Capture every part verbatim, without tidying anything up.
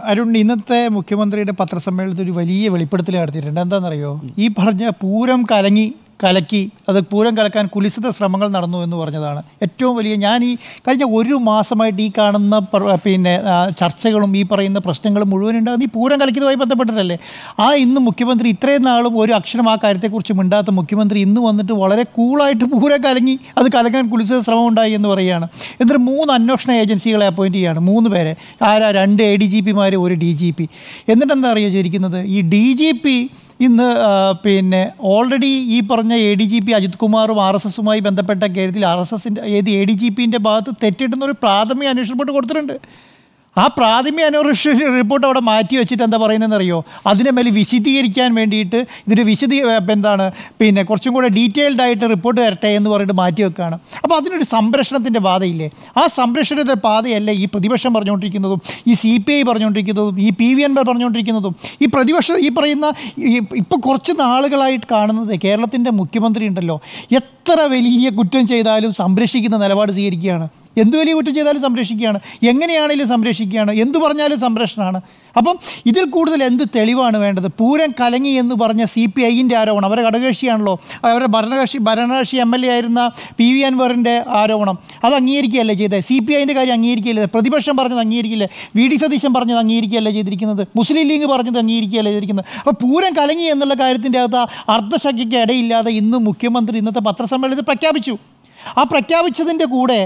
അരുൺ, ഇന്നത്തെ മുഖ്യമന്ത്രിയുടെ പത്രസമ്മേളനത്തിൽ ഒരു വലിയ വെളിപ്പെടുത്തൽ നടത്തിയിട്ടുണ്ട്. എന്താണെന്നറിയോ? ഈ പറഞ്ഞ പൂരം കലങ്ങി കലക്കി അത് പൂരം കലക്കാൻ കുലിസിത ശ്രമങ്ങൾ നടന്നു എന്ന് പറഞ്ഞതാണ് ഏറ്റവും വലിയ. ഞാൻ ഈ കഴിഞ്ഞ ഒരു മാസമായിട്ട് ഈ കാണുന്ന പിന്നെ ചർച്ചകളും ഈ പറയുന്ന പ്രശ്നങ്ങളും മുഴുവൻ ഉണ്ടാകുന്ന ഈ പൂരം കലക്കിയതുമായി ബന്ധപ്പെട്ടിട്ടല്ലേ. ആ ഇന്ന് മുഖ്യമന്ത്രി ഇത്രയും നാളും ഒരു അക്ഷരം ആ കാര്യത്തെക്കുറിച്ച് മിണ്ടാത്ത മുഖ്യമന്ത്രി ഇന്ന് വന്നിട്ട് വളരെ കൂളായിട്ട് പൂരം കലങ്ങി അത് കലക്കാൻ കുലിസിത ശ്രമം ഉണ്ടായി എന്ന് പറയുകയാണ്. എന്നിട്ട് മൂന്ന് അന്വേഷണ ഏജൻസികളെ അപ്പോയിൻറ്റ് ചെയ്യുകയാണ്, മൂന്ന് പേരെ. ആരാ? രണ്ട് എ ഡി ജി പിമാർ, ഒരു ഡി ജി പി. എന്നിട്ട് എന്താ അറിയുക ചെയ്തിരിക്കുന്നത്? ഈ ഡി ജി പി ഇന്ന് പിന്നെ ഓൾറെഡി ഈ പറഞ്ഞ A D G P Ajith കുമാറും ആർ എസ് എസുമായി ബന്ധപ്പെട്ട കാര്യത്തിൽ ആർ എസ് എസിൻ്റെ ഏത് എ ഡി ജി പിൻ്റെ ഭാഗത്ത് തെറ്റിട്ടുന്ന ഒരു പ്രാഥമിക അന്വേഷണ റിപ്പോർട്ട് കൊടുത്തിട്ടുണ്ട്. ആ പ്രാഥമിക അന്വേഷണ റിപ്പോർട്ട് അവിടെ മാറ്റി വെച്ചിട്ട് എന്താ പറയുന്നതെന്ന് അറിയോ? അതിനെ മേലെ വിശദീകരിക്കാൻ വേണ്ടിയിട്ട് ഇതിൻ്റെ വിശദീ എന്താണ് പിന്നെ കുറച്ചും കൂടെ ഡീറ്റെയിൽഡ് ആയിട്ട് റിപ്പോർട്ട് തരട്ടെ എന്ന് പറഞ്ഞിട്ട് മാറ്റി വെക്കുകയാണ്. അപ്പോൾ അതിനൊരു സംരക്ഷണത്തിൻ്റെ പാതയില്ലേ? ആ സംരക്ഷണത്തിൻ്റെ പാതയല്ല ഈ പ്രതിപക്ഷം പറഞ്ഞുകൊണ്ടിരിക്കുന്നതും ഈ സി പി ഐ പറഞ്ഞുകൊണ്ടിരിക്കുന്നതും ഈ പി വി എൻമാർ പറഞ്ഞുകൊണ്ടിരിക്കുന്നതും ഈ പ്രതിപക്ഷം ഈ പറയുന്ന ഇപ്പോൾ കുറച്ച് നാളുകളായിട്ട് കാണുന്നത് കേരളത്തിൻ്റെ മുഖ്യമന്ത്രി ഉണ്ടല്ലോ, എത്ര വലിയ കുറ്റം ചെയ്താലും സംരക്ഷിക്കുന്ന നിലപാട് സ്വീകരിക്കുകയാണ്. എന്ത് വലിയ കുറ്റം ചെയ്താലും സംരക്ഷിക്കുകയാണ്, എങ്ങനെയാണെങ്കിലും സംരക്ഷിക്കുകയാണ്, എന്തു പറഞ്ഞാലും സംരക്ഷണമാണ്. അപ്പം ഇതിൽ കൂടുതൽ എന്ത് തെളിവാണ് വേണ്ടത്? പൂരം കലങ്ങി എന്ന് പറഞ്ഞ സി പി ഐൻ്റെ ആരോപണം, അവരെ ഘടകകക്ഷിയാണല്ലോ, അവരുടെ ഭരണകക്ഷി ഭരണകക്ഷി എം എൽ എ ആയിരുന്ന പി വി അൻവറിൻ്റെ ആരോപണം അത് അംഗീകരിക്കുകയല്ലേ ചെയ്തത്? സി പി ഐൻ്റെ കാര്യം അംഗീകരിക്കുകയല്ലേ? പ്രതിപക്ഷം പറഞ്ഞത് അംഗീകരിക്കില്ലേ? വി ഡി സതീശൻ പറഞ്ഞത് അംഗീകരിക്കുകയല്ലേ ചെയ്തിരിക്കുന്നത്? മുസ്ലിം ലീഗ് പറഞ്ഞത് അംഗീകരിക്കുകയല്ലേ ചെയ്തിരിക്കുന്നത്? അപ്പോൾ പൂരം കലങ്ങി എന്നുള്ള കാര്യത്തിൻ്റെ അകത്ത് അർദ്ധശക്തിക്ക് ഇടയില്ലാതെ ഇന്ന് മുഖ്യമന്ത്രി ഇന്നത്തെ പത്രസമ്മേളനത്തിൽ പ്രഖ്യാപിച്ചു. ആ പ്രഖ്യാപിച്ചതിൻ്റെ കൂടെ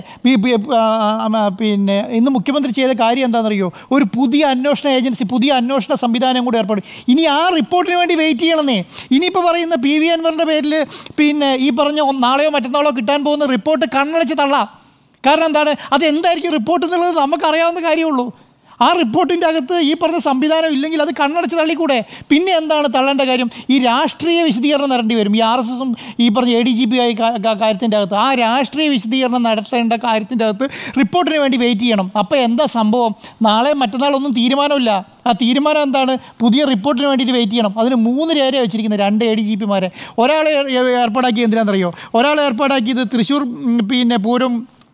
പിന്നെ ഇന്ന് മുഖ്യമന്ത്രി ചെയ്ത കാര്യം എന്താണെന്നറിയോ? ഒരു പുതിയ അന്വേഷണ ഏജൻസി, പുതിയ അന്വേഷണ സംവിധാനം കൂടി ഏർപ്പെടും. ഇനി ആ റിപ്പോർട്ടിന് വേണ്ടി വെയിറ്റ് ചെയ്യണമെന്നേ. ഇനിയിപ്പോൾ പറയുന്ന പി വി അൻവറിൻ്റെ പേരിൽ പിന്നെ ഈ പറഞ്ഞ നാളെയോ മറ്റന്നാളോ കിട്ടാൻ പോകുന്ന റിപ്പോർട്ട് കണ്ണടച്ച് തള്ളാം. കാരണം എന്താണ്? അത് എന്തായിരിക്കും റിപ്പോർട്ട് എന്നുള്ളത് നമുക്കറിയാവുന്ന കാര്യമുള്ളൂ. ആ റിപ്പോർട്ടിൻ്റെ അകത്ത് ഈ പറഞ്ഞ സംവിധാനം ഇല്ലെങ്കിൽ അത് കണ്ണടച്ച് തള്ളിക്കൂടെ? പിന്നെ എന്താണ് തള്ളേണ്ട കാര്യം? ഈ രാഷ്ട്രീയ വിശദീകരണം നടത്തേണ്ടി വരും. ഈ ആർ എസ് എസും ഈ പറഞ്ഞ എ ഡി ജി പി ആയി കാര്യത്തിൻ്റെ അകത്ത് ആ രാഷ്ട്രീയ വിശദീകരണം നടത്തേണ്ട കാര്യത്തിൻ്റെ അകത്ത് റിപ്പോർട്ടിന് വേണ്ടി വെയിറ്റ് ചെയ്യണം. അപ്പോൾ എന്താ സംഭവം? നാളെ മറ്റന്നാളൊന്നും തീരുമാനമില്ല. ആ തീരുമാനം എന്താണ്? പുതിയ റിപ്പോർട്ടിന് വേണ്ടിയിട്ട് വെയിറ്റ് ചെയ്യണം. അതിന് മൂന്ന് പേരെ വെച്ചിരിക്കുന്നത്, രണ്ട് എ ഡി ജി പിമാരെ. ഒരാളെ ഏർപ്പാടാക്കി എന്തിനാണെന്നറിയോ? ഒരാളെ ഏർപ്പാടാക്കിയത് തൃശ്ശൂർ പിന്നെ പൂരം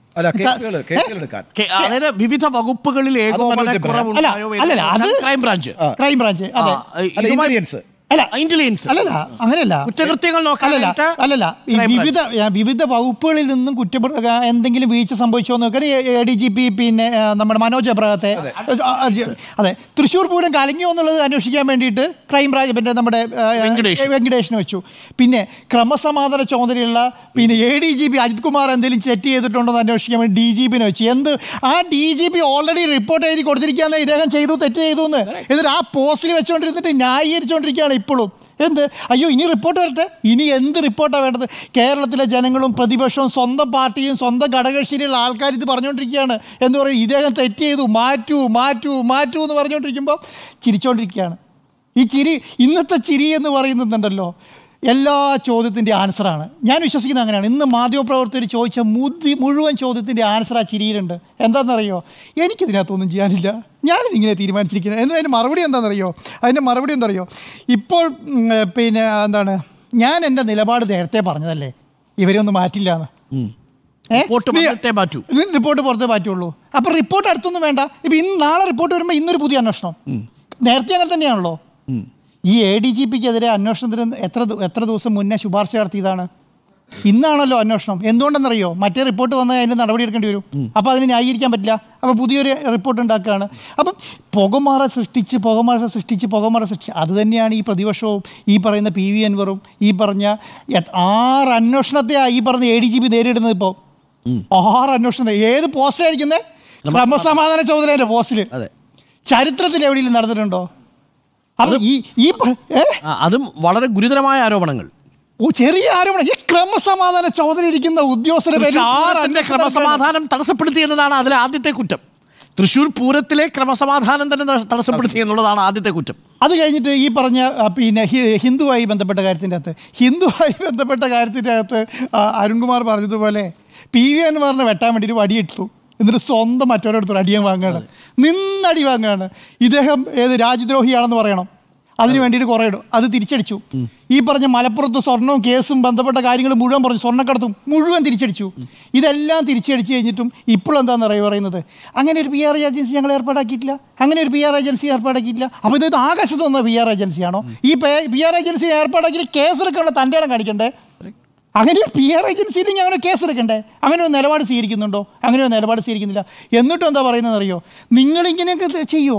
അതായത് വിവിധ വകുപ്പുകളിൽ ക്രൈം ബ്രാഞ്ച് ക്രൈം ബ്രാഞ്ച് അതെ അല്ല ഇന്റലിജൻസ് അല്ലല്ല അങ്ങനെയല്ല കുറ്റകൃത്യങ്ങൾ നോക്കാനല്ല അല്ലല്ല വിവിധ വിവിധ വകുപ്പുകളിൽ നിന്നും കുറ്റ എന്തെങ്കിലും വീഴ്ച സംഭവിച്ചോ നോക്കാൻ എ ഡി ജി പി പിന്നെ നമ്മുടെ മനോജ് എബ്രഹാത്തെ അതെ തൃശ്ശൂർ പൂരം കലങ്ങിയോ എന്നുള്ളത് അന്വേഷിക്കാൻ വേണ്ടിയിട്ട് ക്രൈം ബ്രാഞ്ച് പിന്നെ നമ്മുടെ വെങ്കടേഷിനെ വെച്ചു. പിന്നെ ക്രമസമാധാന ചുമതലയുള്ള പിന്നെ A D G P Ajith Kumar എന്തെങ്കിലും തെറ്റ് ചെയ്തിട്ടുണ്ടോ എന്ന് അന്വേഷിക്കാൻ വേണ്ടി ഡി ജി പിനെ വെച്ചു. എന്ത് ആ D G P already report എഴുതി കൊടുത്തിരിക്കുകയാണ് ഇദ്ദേഹം ചെയ്തു തെറ്റ് ചെയ്തു എന്ന്. എന്നിട്ട് ആ പോസ്റ്റിൽ വെച്ചുകൊണ്ടിരുന്നിട്ട് ന്യായീകരിച്ചുകൊണ്ടിരിക്കുകയാണ് ഇപ്പോഴും. എന്ത് അയ്യോ ഇനി റിപ്പോർട്ട് വരട്ടെ? ഇനി എന്ത് റിപ്പോർട്ടാണ് വേണ്ടത്? കേരളത്തിലെ ജനങ്ങളും പ്രതിപക്ഷവും സ്വന്തം പാർട്ടിയും സ്വന്തം ഘടകകക്ഷിയിലുള്ള ആൾക്കാർ ഇത് പറഞ്ഞുകൊണ്ടിരിക്കുകയാണ്. എന്ന് പറയും ഇദ്ദേഹം തെറ്റ് ചെയ്തു, മാറ്റൂ മാറ്റൂ മാറ്റൂ എന്ന് പറഞ്ഞുകൊണ്ടിരിക്കുമ്പോൾ ചിരിച്ചുകൊണ്ടിരിക്കുകയാണ്. ഈ ചിരി, ഇന്നത്തെ ചിരി എന്ന് പറയുന്നുണ്ടല്ലോ, എല്ലാ ചോദ്യത്തിൻ്റെ ആൻസറാണ്. ഞാൻ വിശ്വസിക്കുന്നത് അങ്ങനെയാണ്. ഇന്ന് മാധ്യമപ്രവർത്തകർ ചോദിച്ച മുതി മുഴുവൻ ചോദ്യത്തിൻ്റെ ആൻസർ ആ ചിരിയിലുണ്ട്. എന്താണെന്നറിയോ? എനിക്കിതിനകത്തൊന്നും ചെയ്യാനില്ല, ഞാനിതിങ്ങനെ തീരുമാനിച്ചിരിക്കുന്നത്. എന്നതിന് മറുപടി എന്താണെന്നറിയോ? അതിൻ്റെ മറുപടി എന്താണെന്നറിയോ? ഇപ്പോൾ പിന്നെ എന്താണ്, ഞാൻ എൻ്റെ നിലപാട് നേരത്തെ പറഞ്ഞതല്ലേ ഇവരൊന്നും മാറ്റില്ല എന്ന്. റിപ്പോർട്ട് പുറത്തേ മാറ്റുള്ളൂ. അപ്പോൾ റിപ്പോർട്ട് അടുത്തൊന്നും വേണ്ട. ഇപ്പം ഇന്ന് നാളെ റിപ്പോർട്ട് വരുമ്പോൾ ഇന്നൊരു പുതിയ അന്വേഷണം. നേരത്തെ അങ്ങനെ തന്നെയാണല്ലോ. ഈ എ ഡി ജി പിക്കെതിരെ അന്വേഷണത്തിന് എത്ര എത്ര ദിവസം മുന്നേ ശുപാർശ നടത്തിയതാണ്? ഇന്നാണല്ലോ അന്വേഷണം. എന്തുകൊണ്ടെന്നറിയോ? മറ്റേ റിപ്പോർട്ട് വന്നാൽ അതിൻ്റെ നടപടി എടുക്കേണ്ടി വരും. അപ്പോൾ അതിന് ന്യായീകരിക്കാൻ പറ്റില്ല. അപ്പോൾ പുതിയൊരു റിപ്പോർട്ട് ഉണ്ടാക്കുകയാണ്. അപ്പം പുകമറ സൃഷ്ടിച്ച് പുകമറ സൃഷ്ടിച്ച് പുകമറ സൃഷ്ടിച്ച് അത് തന്നെയാണ് ഈ പ്രതിപക്ഷവും ഈ പറയുന്ന പി വി അൻവറും ഈ പറഞ്ഞ ആറ് അന്വേഷണത്തെയാണ് ഈ പറഞ്ഞ എ ഡി ജി പി നേരിടുന്നത്. ഇപ്പോൾ ആറ് അന്വേഷണം. ഏത് പോസ്റ്റായിരിക്കുന്നത്? ക്രമസമാധാന ചുമതലേൻ്റെ പോസ്റ്റിൽ. ചരിത്രത്തിൽ എവിടെയെങ്കിലും നടന്നിട്ടുണ്ടോ? അതും വളരെ ഗുരുതരമായ ആരോപണങ്ങൾ. ഓ ചെറിയ ആരോപണം. ഈ ക്രമസമാധാന ചുമതല ഇരിക്കുന്ന ഉദ്യോഗസ്ഥരെ ക്രമസമാധാനം തടസ്സപ്പെടുത്തി എന്നതാണ് അതിലെ ആദ്യത്തെ കുറ്റം. തൃശ്ശൂർ പൂരത്തിലെ ക്രമസമാധാനം തന്നെ തടസ്സപ്പെടുത്തി എന്നുള്ളതാണ് ആദ്യത്തെ കുറ്റം. അത് കഴിഞ്ഞിട്ട് ഈ പറഞ്ഞ പിന്നെ ഹിന്ദുവായി ബന്ധപ്പെട്ട കാര്യത്തിൻ്റെ അകത്ത് ഹിന്ദുവായി ബന്ധപ്പെട്ട കാര്യത്തിൻ്റെ അകത്ത് അരുൺകുമാർ പറഞ്ഞതുപോലെ പി വി അൻവറിനെ വെട്ടാൻ വേണ്ടിയിട്ട് വടിയിട്ടു. എന്നിട്ട് സ്വന്തം മറ്റവരെടുത്തൊരു അടിയാൻ വാങ്ങുകയാണ്, നിന്നടി വാങ്ങുകയാണ്. ഇദ്ദേഹം ഏത് രാജ്യദ്രോഹിയാണെന്ന് പറയണം. അതിന് വേണ്ടിയിട്ട് കുറേ ഇടും, അത് തിരിച്ചടിച്ചു. ഈ പറഞ്ഞ മലപ്പുറത്ത് സ്വർണ്ണവും കേസും ബന്ധപ്പെട്ട കാര്യങ്ങൾ മുഴുവൻ പറഞ്ഞു, സ്വർണ്ണക്കടത്തും മുഴുവൻ തിരിച്ചടിച്ചു. ഇതെല്ലാം തിരിച്ചടിച്ച് കഴിഞ്ഞിട്ടും ഇപ്പോഴെന്താണെന്ന് അറിയുക പറയുന്നത്, അങ്ങനെ ഒരു പി ആർ ഏജൻസി ഞങ്ങൾ ഏർപ്പാടാക്കിയിട്ടില്ല, അങ്ങനെ ഒരു പി ആർ ഏജൻസി ഏർപ്പാടാക്കിയിട്ടില്ല. അപ്പോൾ ഇത് ആകാശത്ത് വന്ന പി ആർ ഏജൻസിയാണോ? ഈ പി ആർ ഏജൻസി ഏർപ്പാടാക്കി കേസെടുക്കാനുള്ള തൻ്റെ ഇടം കാണിക്കണ്ടേ? അങ്ങനെ ഒരു പി ആർ ഏജൻസിയിൽ ഞങ്ങൾ കേസെടുക്കണ്ടേ? അങ്ങനെ ഒരു നിലപാട് സ്വീകരിക്കുന്നുണ്ടോ? അങ്ങനെ ഒരു നിലപാട് സ്വീകരിക്കുന്നില്ല. എന്നിട്ടും എന്താ പറയുന്നത് അറിയോ, നിങ്ങളിങ്ങനെയൊക്കെ ചെയ്യുമോ?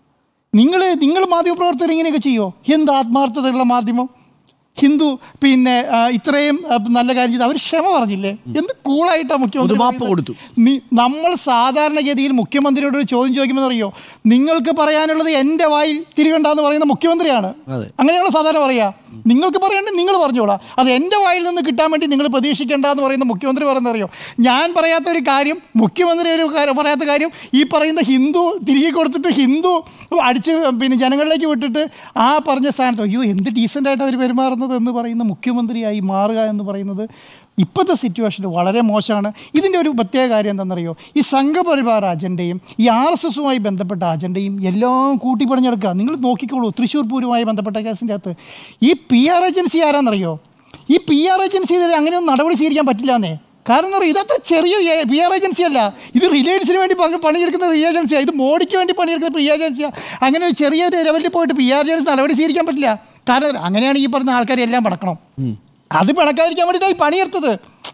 നിങ്ങൾ നിങ്ങൾ മാധ്യമപ്രവർത്തകർ ഇങ്ങനെയൊക്കെ ചെയ്യുമോ? എന്ത് ആത്മാർത്ഥതയുള്ള മാധ്യമം! ഹിന്ദു പിന്നെ ഇത്രയും നല്ല കാര്യം ചെയ്ത് അവർ ക്ഷമ പറഞ്ഞില്ലേ? എന്ത് കൂളായിട്ടാണ് മുഖ്യമന്ത്രി കൊടുത്തു. നമ്മൾ സാധാരണഗതിയിൽ മുഖ്യമന്ത്രിയോട് ഒരു ചോദ്യം ചോദിക്കുമ്പോൾ അറിയോ, നിങ്ങൾക്ക് പറയാനുള്ളത് എൻ്റെ വായിൽ തിരികണ്ടെന്ന് പറയുന്ന മുഖ്യമന്ത്രിയാണ്. അങ്ങനെയാണ് സാധാരണ പറയുക. നിങ്ങൾക്ക് പറയേണ്ടത് നിങ്ങൾ പറഞ്ഞോളാം, അത് എൻ്റെ വായിൽ നിന്ന് കിട്ടാൻ വേണ്ടി നിങ്ങൾ പ്രതീക്ഷിക്കേണ്ട എന്ന് പറയുന്ന മുഖ്യമന്ത്രി പറയുന്നത് അറിയോ. ഞാൻ പറയാത്ത ഒരു കാര്യം മുഖ്യമന്ത്രി ഒരു പറയാത്ത കാര്യം ഈ പറയുന്ന ഹിന്ദു തിരികെ കൊടുത്തിട്ട് ഹിന്ദു അടിച്ച് പിന്നെ ജനങ്ങളിലേക്ക് വിട്ടിട്ട് ആ പറഞ്ഞ സ്ഥാനത്ത് അയ്യോ എന്ത് ഡീസൻ്റായിട്ട് അവർ പെരുമാറുന്നത് എന്ന് പറയുന്ന മുഖ്യമന്ത്രിയായി മാറുക എന്ന് പറയുന്നത് ഇപ്പോഴത്തെ സിറ്റുവേഷനിൽ വളരെ മോശമാണ്. ഇതിൻ്റെ ഒരു പ്രത്യേക കാര്യം എന്താണെന്നറിയോ, ഈ സംഘപരിവാർ അജണ്ടയും ഈ ആർ എസ് എസുമായി ബന്ധപ്പെട്ട അജണ്ടയും എല്ലാം കൂട്ടിപ്പടഞ്ഞെടുക്കുക. നിങ്ങൾ നോക്കിക്കോളൂ, തൃശ്ശൂർ പൂരവുമായി ബന്ധപ്പെട്ട കേസിൻ്റെ അകത്ത് ഈ പി ആർ ഏജൻസി ആരാന്നറിയോ? ഈ പി ആർ ഏജൻസി അങ്ങനെയൊന്നും നടപടി സ്വീകരിക്കാൻ പറ്റില്ല എന്നേ. കാരണം എന്താ പറയുക, ഇതത്ര ചെറിയ പി ആർ ഏജൻസി അല്ല, ഇത് റിലയൻസിന് വേണ്ടി പണിയെടുക്കുന്ന പി ഏജൻസിയാണ്, ഇത് മോഡിക്ക് വേണ്ടി പണിയെടുക്കുന്ന പി ഏജൻസിയാണ്. അങ്ങനെ ഒരു ചെറിയ ലെവലിൽ പോയിട്ട് പി ആർ ഏജൻസി നടപടി സ്വീകരിക്കാൻ പറ്റില്ല. കാരണം അങ്ങനെയാണ് ഈ പറഞ്ഞ ആൾക്കാരെ എല്ലാം പടക്കണം. അത് പിണക്കാതിരിക്കാൻ വേണ്ടിയിട്ടാണ് ഈ പണിയെടുത്തത്.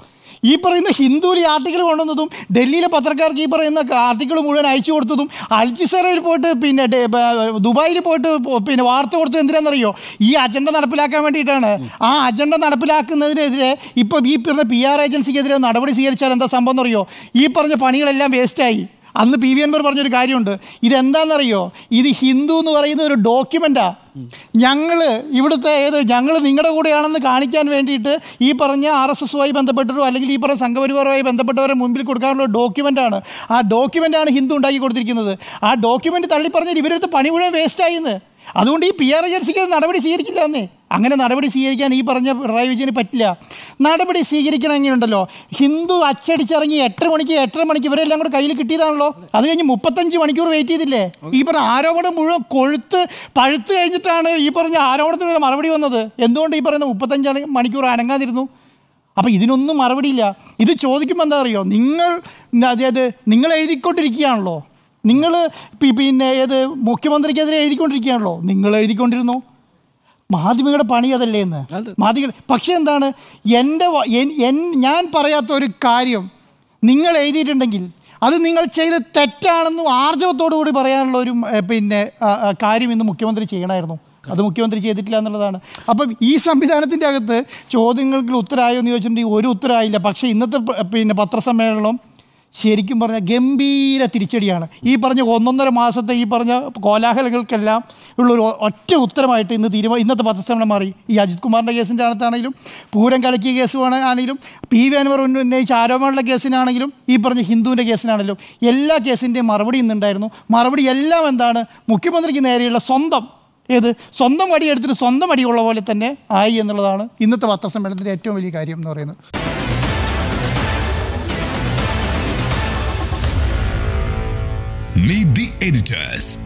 ഈ പറയുന്ന ഹിന്ദുവിൽ ആർട്ടിക്കിൾ കൊണ്ടുവന്നതും ഡൽഹിയിലെ പത്രക്കാർക്ക് ഈ പറയുന്ന ആർട്ടിക്കിൾ മുഴുവൻ അയച്ചു കൊടുത്തതും അൽജിസറയിൽ പോയിട്ട് പിന്നെ ദുബായിൽ പോയിട്ട് പിന്നെ വാർത്ത കൊടുത്തത് എന്തിനാണെന്നറിയോ, ഈ അജണ്ട നടപ്പിലാക്കാൻ വേണ്ടിയിട്ടാണ്. ആ അജണ്ട നടപ്പിലാക്കുന്നതിനെതിരെ ഇപ്പോൾ ഈ പറഞ്ഞ പി ആർ ഏജൻസിക്കെതിരെ നടപടി സ്വീകരിച്ചാൽ എന്താ സംഭവം എന്നറിയോ, ഈ പറഞ്ഞ പണികളെല്ലാം വേസ്റ്റായി. അന്ന് പി വി അൻവർ പറഞ്ഞൊരു കാര്യമുണ്ട്, ഇതെന്താണെന്നറിയോ, ഇത് ഹിന്ദു എന്ന് പറയുന്ന ഒരു ഡോക്യുമെൻ്റാണ്. ഞങ്ങൾ ഇവിടുത്തെ ഏത് ഞങ്ങൾ നിങ്ങളുടെ കൂടെയാണെന്ന് കാണിക്കാൻ വേണ്ടിയിട്ട് ഈ പറഞ്ഞ ആർ എസ് എസുമായി ബന്ധപ്പെട്ടിട്ടോ അല്ലെങ്കിൽ ഈ പറഞ്ഞ സംഘപരിവാറുമായി ബന്ധപ്പെട്ടവരെ മുമ്പിൽ കൊടുക്കാനുള്ള ഡോക്യുമെൻ്റാണ്. ആ ഡോക്യുമെൻ്റാണ് ഹിന്ദു ഉണ്ടാക്കി കൊടുത്തിരിക്കുന്നത്. ആ ഡോക്യുമെൻ്റ് തള്ളി പറഞ്ഞാൽ ഇവരടുത്ത് പണി മുഴുവൻ വേസ്റ്റായിന്ന്. അതുകൊണ്ട് ഈ പി ആർ ഏജൻസിക്ക് നടപടി സ്വീകരിക്കില്ല എന്നേ. അങ്ങനെ നടപടി സ്വീകരിക്കാൻ ഈ പറഞ്ഞ പിണറായി വിജയന് പറ്റില്ല. നടപടി സ്വീകരിക്കണമെങ്കിൽ ഉണ്ടല്ലോ, ഹിന്ദു അച്ചടിച്ചിറങ്ങി എട്ടര മണിക്ക് എട്ടര മണിക്ക് ഇവരെല്ലാം കൂടെ കയ്യിൽ കിട്ടിയതാണല്ലോ. അത് കഴിഞ്ഞ് മുപ്പത്തഞ്ച് മണിക്കൂർ വെയിറ്റ് ചെയ്തില്ലേ? ഈ പറഞ്ഞ ആരോപണം മുഴുവൻ കൊഴുത്ത് പഴുത്ത് കഴിഞ്ഞിട്ടാണ് ഈ പറഞ്ഞ ആരോപണത്തിന് മറുപടി വന്നത്. എന്തുകൊണ്ട് ഈ പറയുന്ന മുപ്പത്തഞ്ച് മണിക്കൂർ അനങ്ങാതിരുന്നു? അപ്പോൾ ഇതിനൊന്നും മറുപടിയില്ല. ഇത് ചോദിക്കുമ്പോൾ എന്താ അറിയോ, നിങ്ങൾ അതായത് നിങ്ങൾ എഴുതിക്കൊണ്ടിരിക്കുകയാണല്ലോ, നിങ്ങൾ പിന്നെ ഏത് മുഖ്യമന്ത്രിക്കെതിരെ എഴുതിക്കൊണ്ടിരിക്കുകയാണല്ലോ, നിങ്ങൾ എഴുതിക്കൊണ്ടിരുന്നു. മാധ്യമങ്ങളുടെ പണി അതല്ലേ എന്ന് മാധ്യമ. പക്ഷേ എന്താണ്, എൻ്റെ ഞാൻ പറയാത്ത ഒരു കാര്യം നിങ്ങൾ എഴുതിയിട്ടുണ്ടെങ്കിൽ അത് നിങ്ങൾ ചെയ്ത് തെറ്റാണെന്നും ആർജവത്തോടു കൂടി പറയാനുള്ള ഒരു പിന്നെ കാര്യം ഇന്ന് മുഖ്യമന്ത്രി ചെയ്യണമായിരുന്നു. അത് മുഖ്യമന്ത്രി ചെയ്തിട്ടില്ല എന്നുള്ളതാണ്. അപ്പം ഈ സംവിധാനത്തിൻ്റെ അകത്ത് ചോദ്യങ്ങൾക്ക് ഉത്തരമായോ എന്ന് ചോദിച്ചിട്ടുണ്ടെങ്കിൽ ഒരു ഉത്തരമായില്ല. പക്ഷേ ഇന്നത്തെ പിന്നെ പത്രസമ്മേളനം ശരിക്കും പറഞ്ഞാൽ ഗംഭീര തിരിച്ചടിയാണ്. ഈ പറഞ്ഞ ഒന്നൊന്നര മാസത്തെ ഈ പറഞ്ഞ കോലാഹലങ്ങൾക്കെല്ലാം ഉള്ളൊരു ഒറ്റ ഉത്തരമായിട്ട് ഇന്ന് തീരുമാനം ഇന്നത്തെ പത്രസമ്മേളനം മാറി. ഈ അജിത് കുമാറിൻ്റെ കേസിൻ്റെ അകത്താണെങ്കിലും പൂരം കലക്കിയ കേസുമാണ് ആണെങ്കിലും പി വി അൻവർ ഉന്നയിച്ച ആരോപണമുള്ള കേസിനാണെങ്കിലും ഈ പറഞ്ഞ ഹിന്ദുവിൻ്റെ കേസിനാണെങ്കിലും എല്ലാ കേസിൻ്റെയും മറുപടി ഇന്നുണ്ടായിരുന്നു. മറുപടി എല്ലാം എന്താണ്, മുഖ്യമന്ത്രിക്ക് നേരെയുള്ള സ്വന്തം ഏത് സ്വന്തം വടിയെടുത്തിട്ട് സ്വന്തം വടിയുള്ള പോലെ തന്നെ ആയി എന്നുള്ളതാണ് ഇന്നത്തെ പത്രസമ്മേളനത്തിൻ്റെ ഏറ്റവും വലിയ കാര്യം എന്ന് പറയുന്നത്. Meet the editors.